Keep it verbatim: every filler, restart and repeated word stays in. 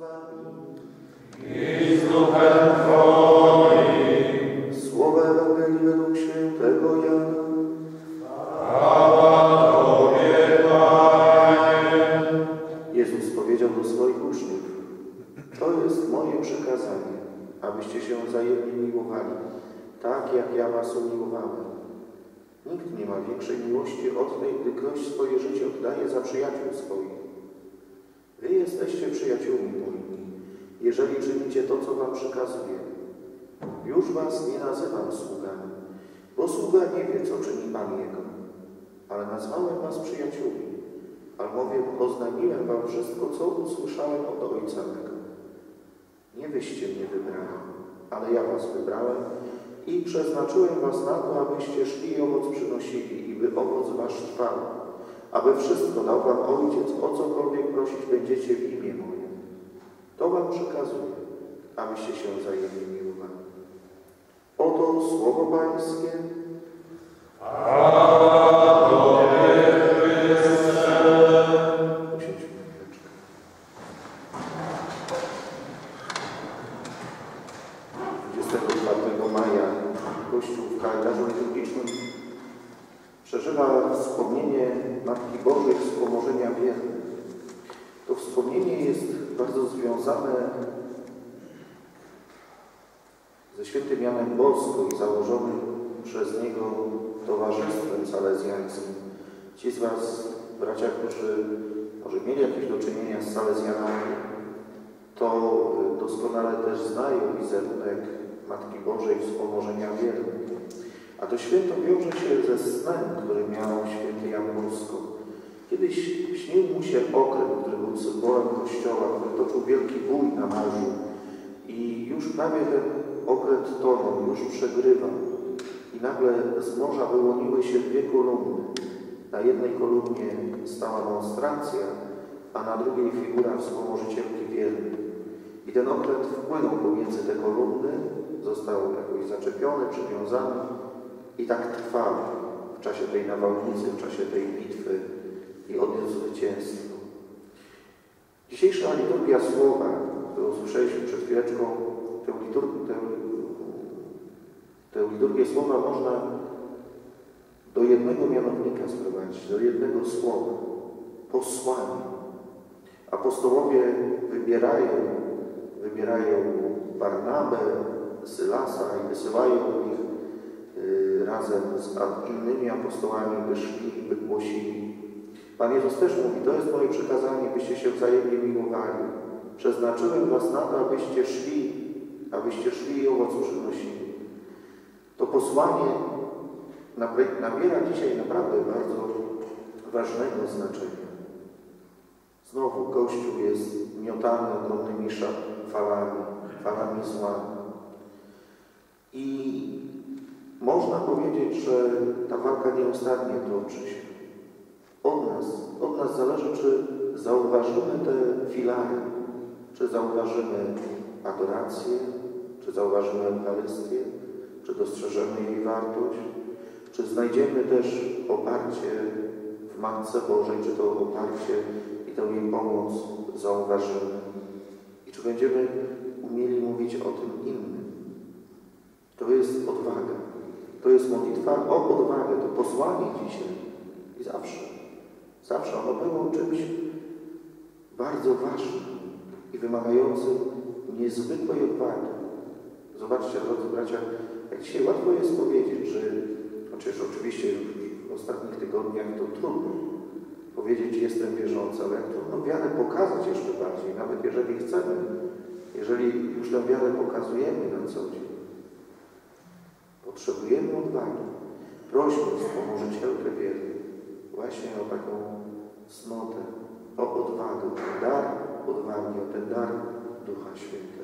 wami. I z duchem Twoim. Słowa Ewangelii według świętego Jana. Chwała Tobie, Panie. Jezus powiedział do swoich uczniów: to jest moje przykazanie, abyście się wzajemnie miłowali, tak jak ja was umiłowałem. Nikt nie ma większej miłości od tej, gdy ktoś swoje życie oddaje za przyjaciół swoich. Wy jesteście przyjaciółmi moimi, jeżeli czynicie to, co wam przekazuję. Już was nie nazywam sługami, bo sługa nie wie, co czyni Pan jego, ale nazwałem was przyjaciółmi, albowiem oznajmiłem wam wszystko, co usłyszałem od Ojca mego. Nie wyście mnie wybrali, ale ja was wybrałem i przeznaczyłem was na to, abyście szli i owoc przynosili i by owoc wasz trwał, aby wszystko dał wam Ojciec, o cokolwiek prosić będziecie w imię moje. To wam przekazuję, abyście się wzajemnie miłowali. Oto słowo Pańskie. Chwała Tobie, Chryste. Usiądźmy chwileczkę. dwudziestego czwartego maja Kościół w kalendarzu liturgicznym przeżywa wspomnienie Matki Bożej Wspomożenia Wiernych. To wspomnienie jest bardzo związane ze świętym Janem Bosko i założonym przez niego towarzystwem salezjańskim. Ci z was, bracia, którzy może mieli jakieś do czynienia z salezjanami, to doskonale też znają wizerunek Matki Bożej Wspomożenia Wiernych. A to święto wiąże się ze snem, który miał święty Jan Bosko. Kiedyś śnił mu się okręt, który był symbolem Kościoła, który toczył wielki bój na morzu. I już prawie ten okręt tonął, już przegrywał. I nagle z morza wyłoniły się dwie kolumny. Na jednej kolumnie stała monstracja, a na drugiej figura wspomożycielki wiernej. I ten okręt wpłynął pomiędzy te kolumny, został jakoś zaczepiony, przywiązany i tak trwał w czasie tej nawałnicy, w czasie tej bitwy i odniósł zwycięstwo. Dzisiejsza liturgia słowa, którą słyszeliśmy przed chwileczką, tę, litur tę, tę liturgię słowa można do jednego mianownika sprowadzić, do jednego słowa. Posłanie. Apostołowie wybierają, wybierają Barnabę, Sylasa i wysyłają ich y, razem z innymi apostołami, by szli, by głosili. Pan Jezus też mówi: to jest moje przykazanie, byście się wzajemnie miłowali. Przeznaczyłem was na to, abyście szli, abyście szli i owoc przynosili. To posłanie nabiera dzisiaj naprawdę bardzo ważnego znaczenia. Znowu Kościół jest miotany ogromnymi falami, falami zła. I można powiedzieć, że ta walka nieustannie toczy się. Od nas, od nas zależy, czy zauważymy te filary, czy zauważymy adorację, czy zauważymy Eucharystię, czy dostrzeżemy jej wartość, czy znajdziemy też oparcie w Matce Bożej, czy to oparcie i tę jej pomoc zauważymy. I czy będziemy umieli mówić o tym innym. To jest odwaga. To jest modlitwa o odwagę. To posłanie dzisiaj i zawsze. Zawsze ono było czymś bardzo ważnym i wymagającym niezwykłej odwagi. Zobaczcie, drodzy bracia, jak dzisiaj łatwo jest powiedzieć, że chociaż oczywiście w ostatnich tygodniach to trudno powiedzieć, że jestem wierzący, ale jak trudno wiarę pokazać jeszcze bardziej, nawet jeżeli chcemy, jeżeli już tę wiarę pokazujemy na co dzień. Potrzebujemy odwagi. Prośmy wspomożycielkę wiernych właśnie o taką cnotę, o odwagę, o ten dar odwagi, o ten dar Ducha Świętego.